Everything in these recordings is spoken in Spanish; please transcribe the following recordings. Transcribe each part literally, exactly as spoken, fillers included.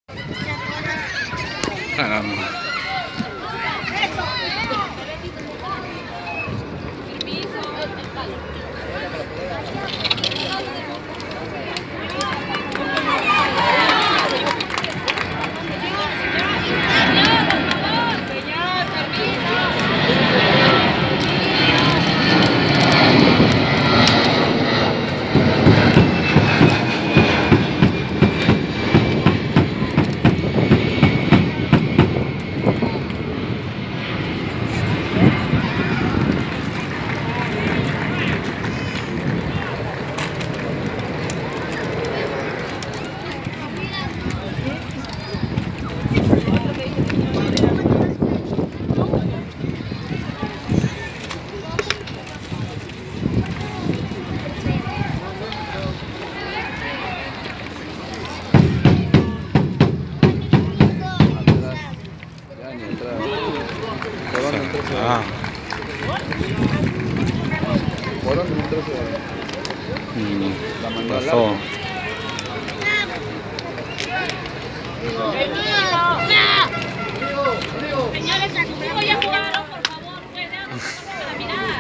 Ah, ah. ¿Por dónde entró ese? Mm, La mandó al pasó. lado. Señores, sus hijos ya jugaron, por favor, puedan para mirar.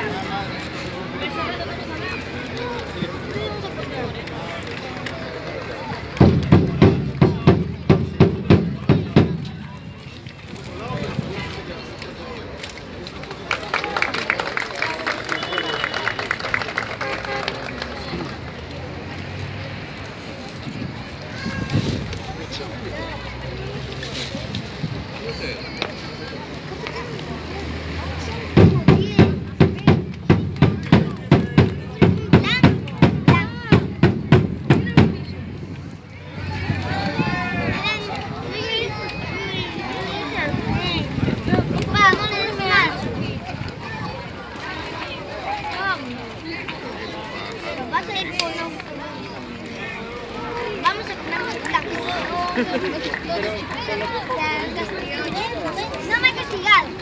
No me castigaron.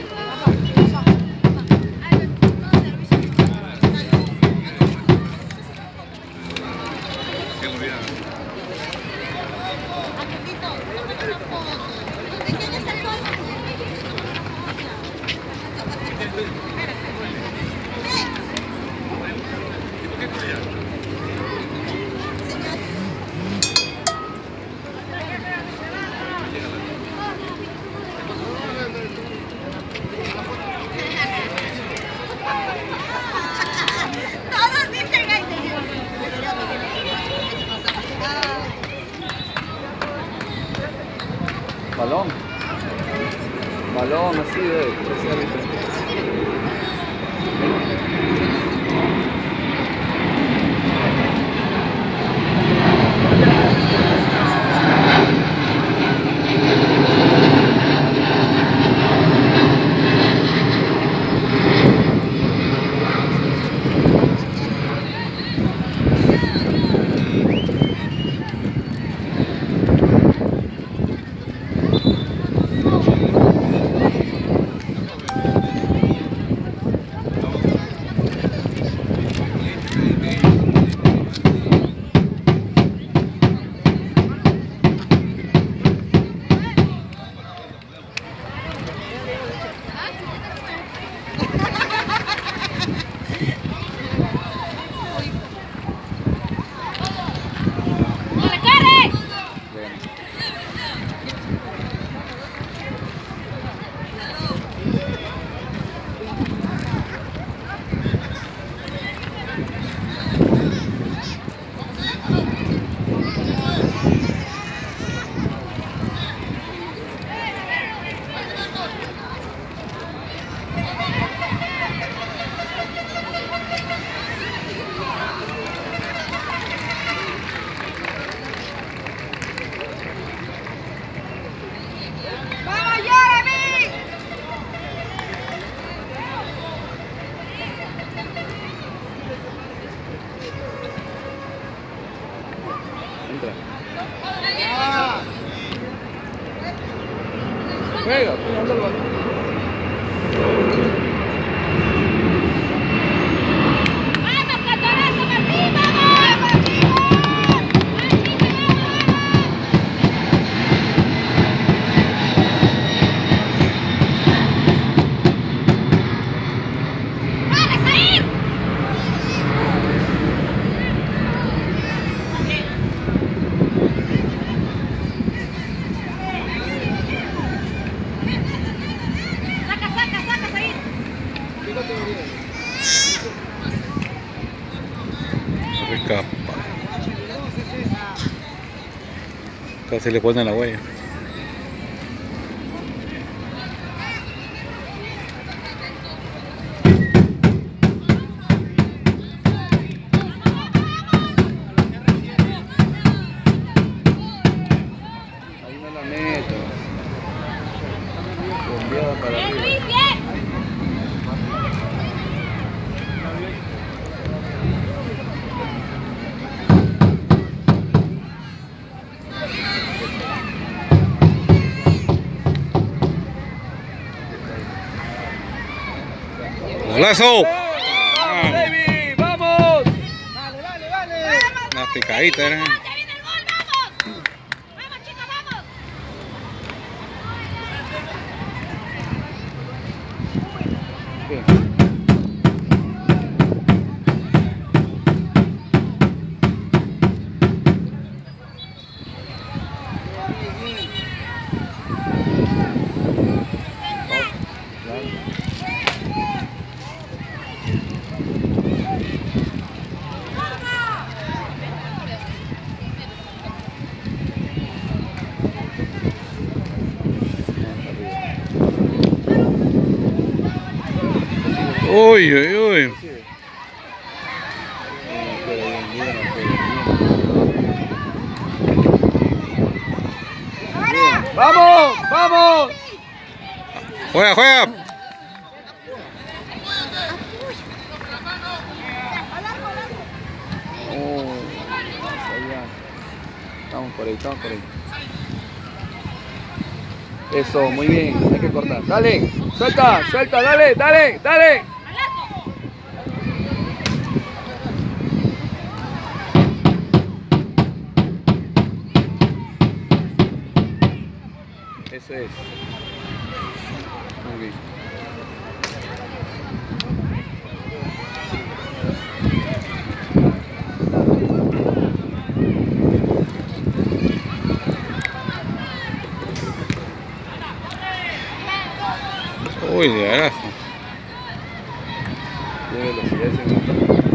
Todos dicen ahí, señor. Balón. Balón así de especial. Entra. Juega, juega, anda el balón. Casi le ponen la huella. Ahí no la meto. Bombeada para Bien, arriba. Luis, bien. ¡Golazo! ¡Vamos, David! ¡Vamos! Una picadita era. ¡Ya viene el gol, vamos! ¡Vamos, chicos, vamos! ¿Qué? Uy, uy, uy. ¡Vamos! ¡Vamos! Juega, juega. Oh, allá. Estamos por ahí, estamos por ahí. Eso, muy bien, hay que cortar. Dale, suelta, suelta, dale, dale, dale. Eso es. Muy bien. Uy, de verdad. Tiene velocidad ese momento.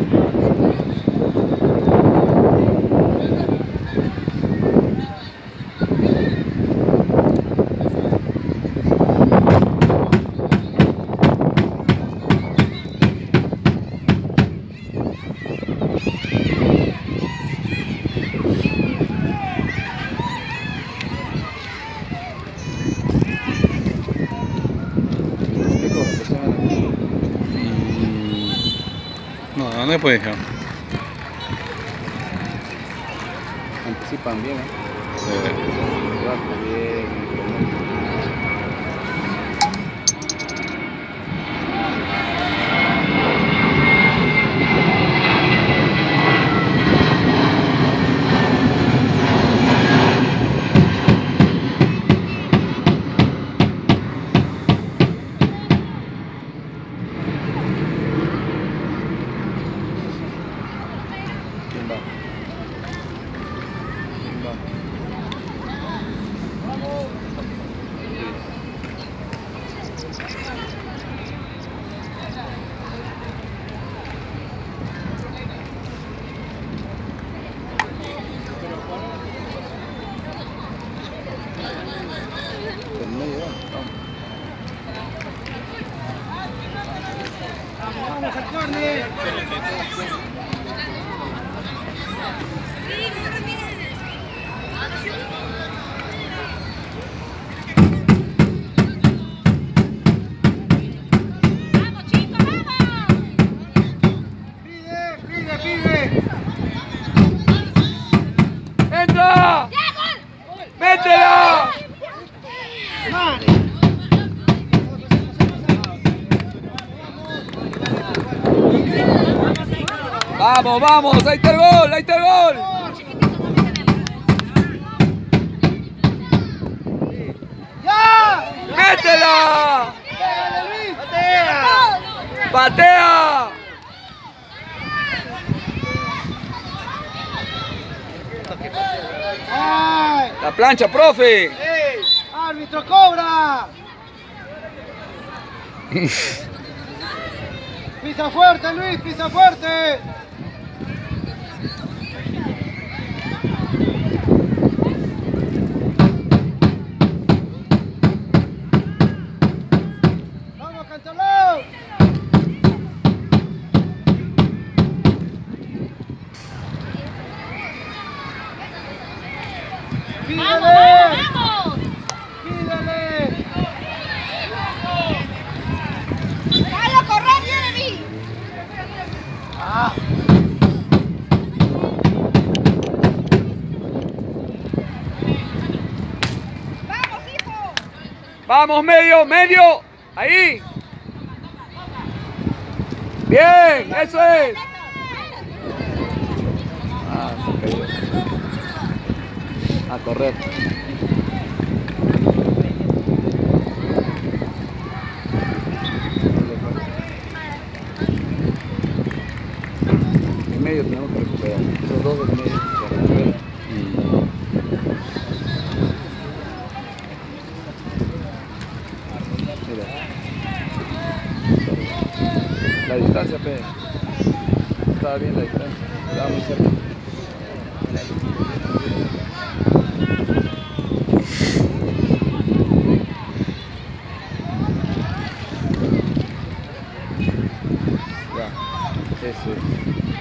No, ¿dónde puede dejar? Anticipan bien, ¿eh? Eh, Bajo bien. ¿Quién va? ¿Quién va? Por medio, vamos. ¡Vamos, chicos, vamos! ¡Entra! ¡Ya, gol! ¡Métela! Vamos, vamos, ahí está el gol, ahí está el gol. ¡Métela! ¡Patea! La plancha, profe. ¡Árbitro, cobra! ¡Pisa fuerte, Luis! ¡Pisa fuerte! vamos! ¡Pídele! ¡Déjalo correr, Jeremy! Ah. ¡Vamos, hijo! Vamos, medio, medio. Ahí. Bien, eso es. Ah, se cayó. A correr. En medio tenemos que recuperar. Esos dos del medio se recuperan. Mira. La distancia, pe. Estaba bien la distancia. Estaba muy cerca. Ya. Eso es.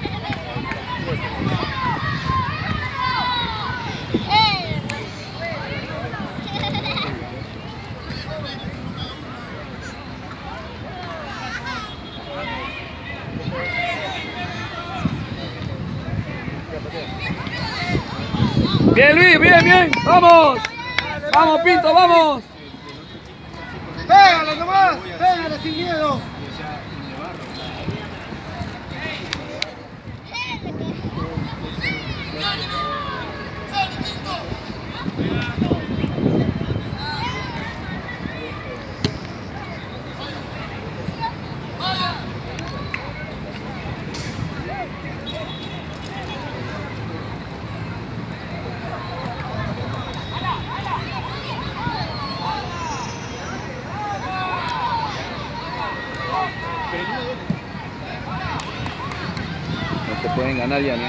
Bien, Luis, bien, bien. Vamos. Vamos, Pinto, vamos. ¡Pégale nomás! ¡Pégale sin miedo! No te pueden ganar ya, ¿no?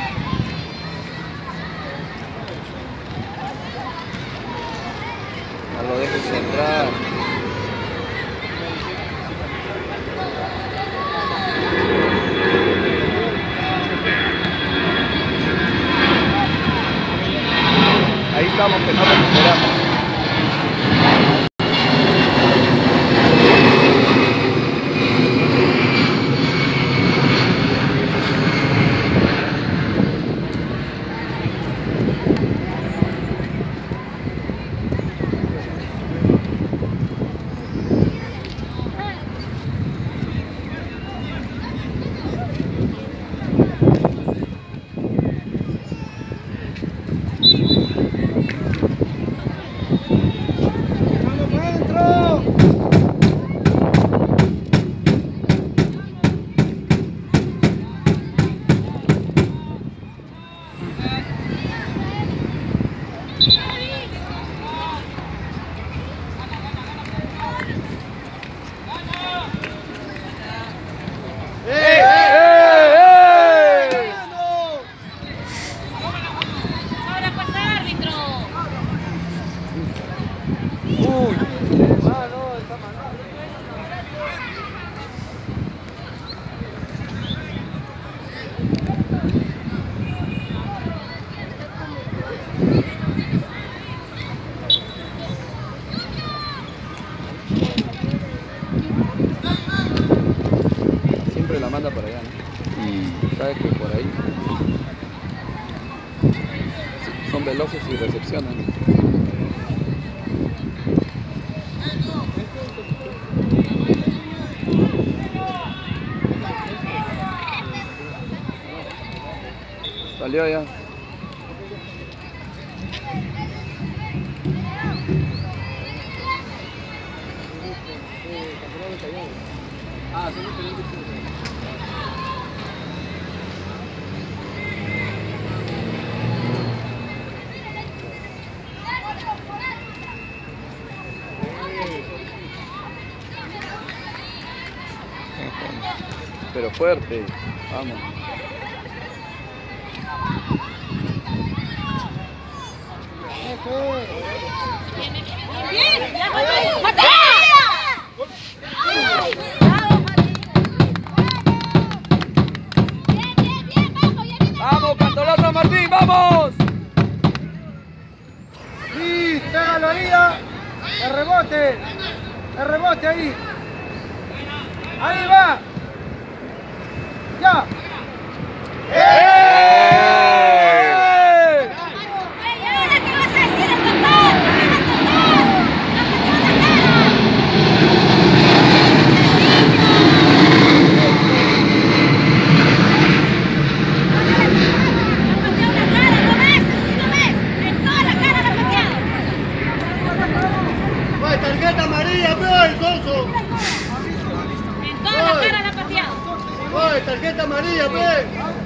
No lo dejes entrar. Ahí estamos, que no recuperamos. ¡Vamos para adentro! ¡Eh, eh, eh! Ahora pasa árbitro. Uy. Siempre la manda para allá, ¿no? Mm. Sabes que por ahí son veloces y recepcionan. Salió ya. Pero fuerte, vamos. Eso es. Bien, ya vamos. ¡Mata! ¡Vamos, Cantolazo Martín, vamos! Sí. María. El rebote. El rebote ahí. Ahí va. Ya. Tarjeta amarilla, veo el Sonso. En toda la cara la ha pateado. Oye, tarjeta amarilla, ve.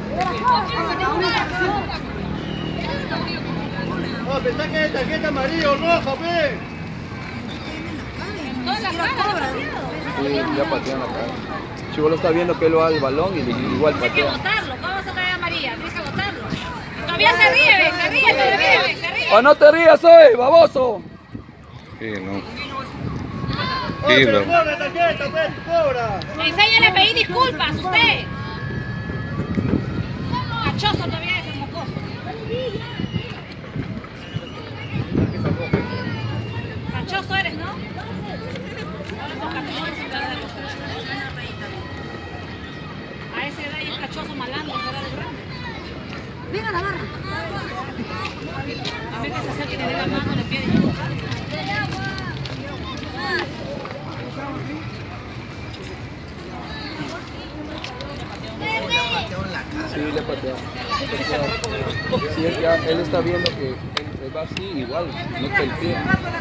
No, pensá que es tarjeta amarilla o roja, ve. En toda la cara la ha pateado. Sí, ya patean la cara. Chibolo está viendo que él va al balón y igual Hay que patea. botarlo. ¿Cómo vas a traer a María? Tienes que botarlo. Todavía se ríe, ve, se ríe, todavía, ve, se ríe. ¡Oh, no te rías hoy, baboso! Sí, no. Oye, Sí, pero bro. cobra tarjeta, ve, cobra. Enséñale a pedir disculpas, usted. Cachoso todavía es el mocoso. Cachoso eres, ¿no? Ahora con cachoso sin perder. A esa edad ya es cachoso malandro, fuera de grande. Venga la barra. A ver que se acerque y le dé la mano, le pide disculpas. Sí, le patea. Sí, él, ya, él está viendo que él, él va así, igual, mete el pie.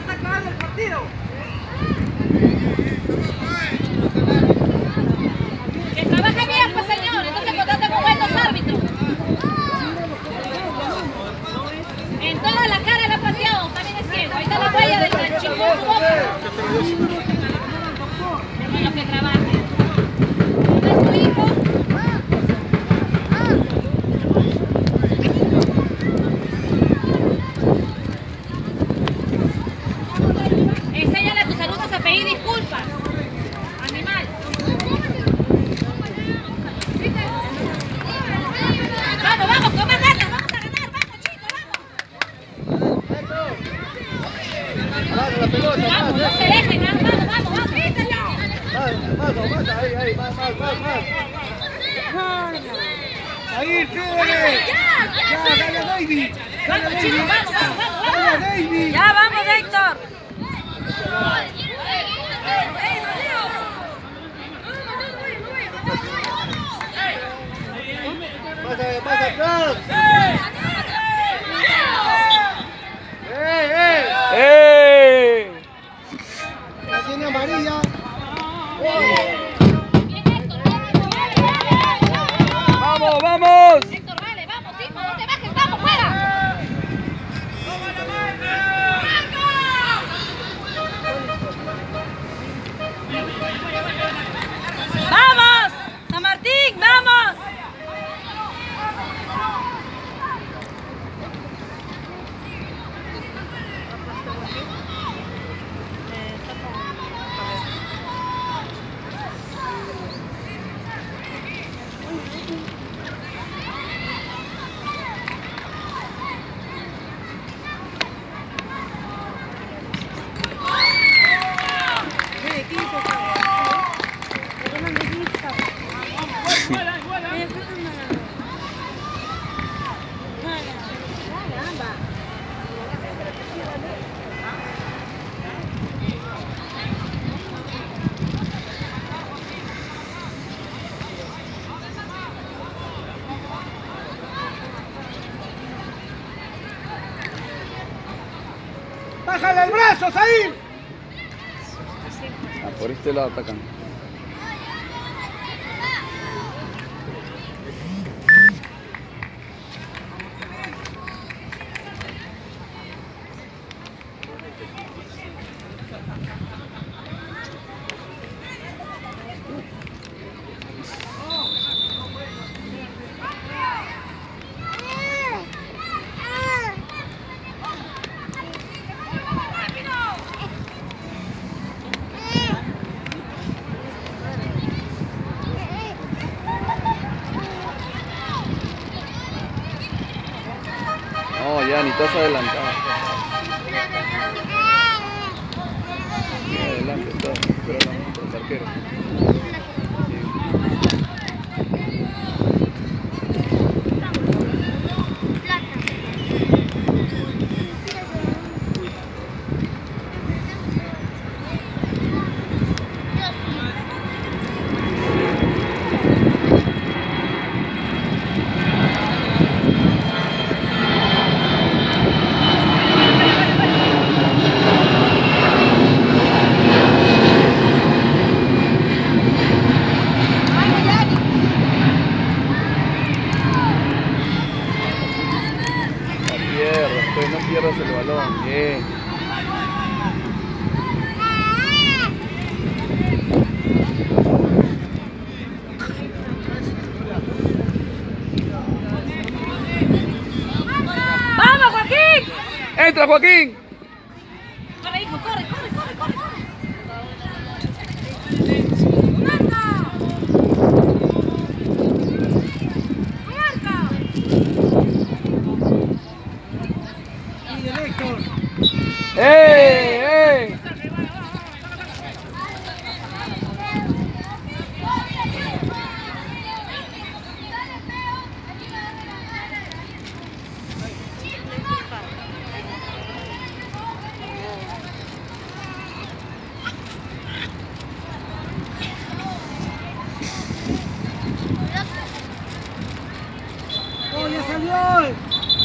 Que trabaje bien, pues señor, entonces contrate con buenos árbitros. En toda la cara la ha pateado, también es ciego. Ahí está la huella del chico en su boca. Con lo que trabaje. ¿No es tu hijo? Enséñale a tus alumnos a pedir disculpas. Animal. Vamos, vamos, con más ganas, vamos a ganar, vamos chicos, vamos. Agarra la pelota, Vamos, no más, se dejen, vamos, vamos, vamos, vamos. más, más, más, ahí, ahí, más, más, más, más. Ahí, Fede. Ya, dale a David. Dale a Vamos chicos, David. vamos, vamos, vamos, Dale a vamos. David. Ya, vamos, Héctor. Más, más atrás. ¡Eh, eh! ¡Eh! La tiene amarilla. ¡Vamos, vamos! Héctor, vale, vamos, hijo, no te bajes, vamos, fuera. ¡Vamos! ¡San Martín, vamos! ¡Bájale el brazo, Saín! Ah, por este lado atacan. No, ya ni estás adelantado. pregunta, pero no, el arquero. No pierdas el balón, bien. ¡Vamos, Joaquín! ¡Entra, Joaquín! Corre, hijo, corre, corre, corre, corre, corre. ¡Ey! ¡Ey! ¡Oh, ya salió!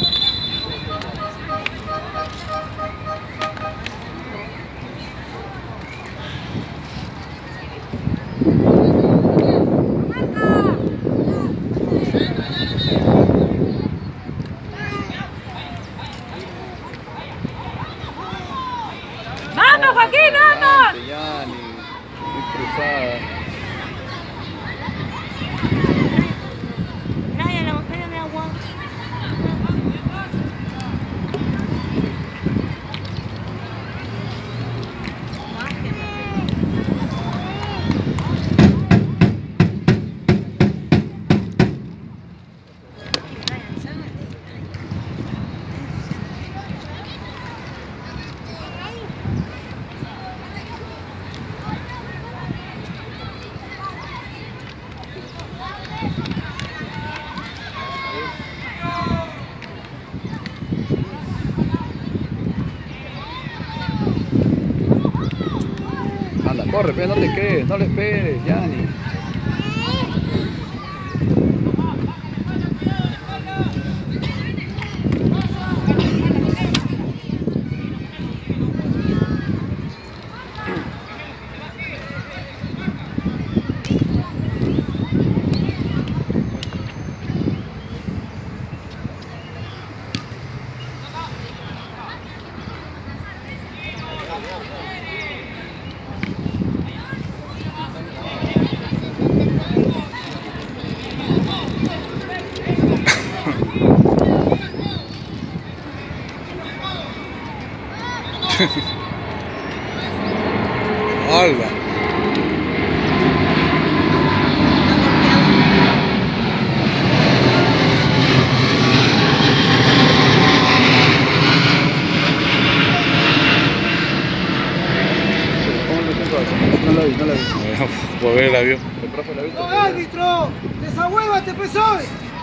¡Vamos, Joaquín, vamos! Yani, muy cruzada. Nadie, la botella de agua. Anda, corre, pero no te quedes, no le esperes, Yani. Hola. ¿Cómo lo siento? No la vi, no la vi. Por ver el avión. El profe la ha visto. ¡No, árbitro! ¡Desahuévate, pues hoy!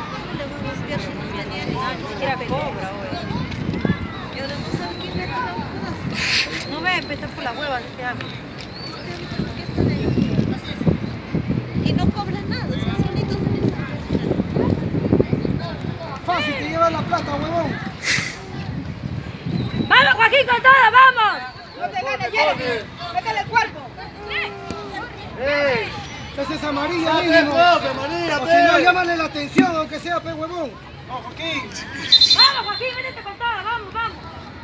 No me empezar por la hueva este árbitro. Y no cobran nada, son solitos. Fácil, te llevas la plata, huevón. ¡Vamos, Joaquín, con todo, vamos! No te ganes, Jeremy. Métele el cuerpo. ¡Ey! Esa es amarilla, ¡Date, mínimo. profe, manilla, O si no, llámale la atención, aunque sea, pe huevón. ¡No, Joaquín! ¡Vamos, Joaquín, métete con todo, vamos, vamos!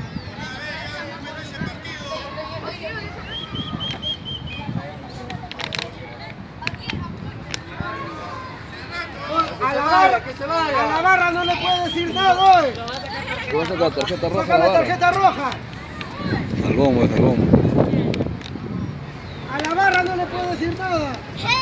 A la barra, que se vaya. a la barra no le puede decir nada hoy. Le vas a sacar tarjeta roja a Sácale la barra. tarjeta roja. Al bombo, al bombo. A la barra no le puede decir nada.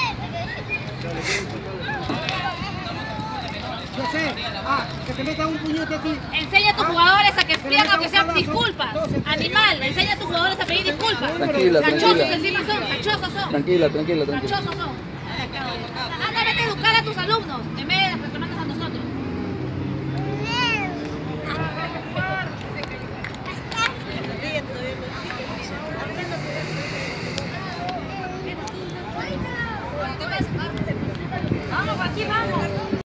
Yo sé. Ah, que te metan un puñete a ti. Enseña a tus jugadores a que pidan aunque sean disculpas. Animal, enseña a tus jugadores a pedir disculpas. disculpa. Tranquila, Cachosos tranquila. encima son, cachosos son. Tranquila, tranquila, tranquila. Cachosos son. Anda, vete a educar a tus alumnos, en vez de reclamarnos a nosotros. Vamos, aquí vamos.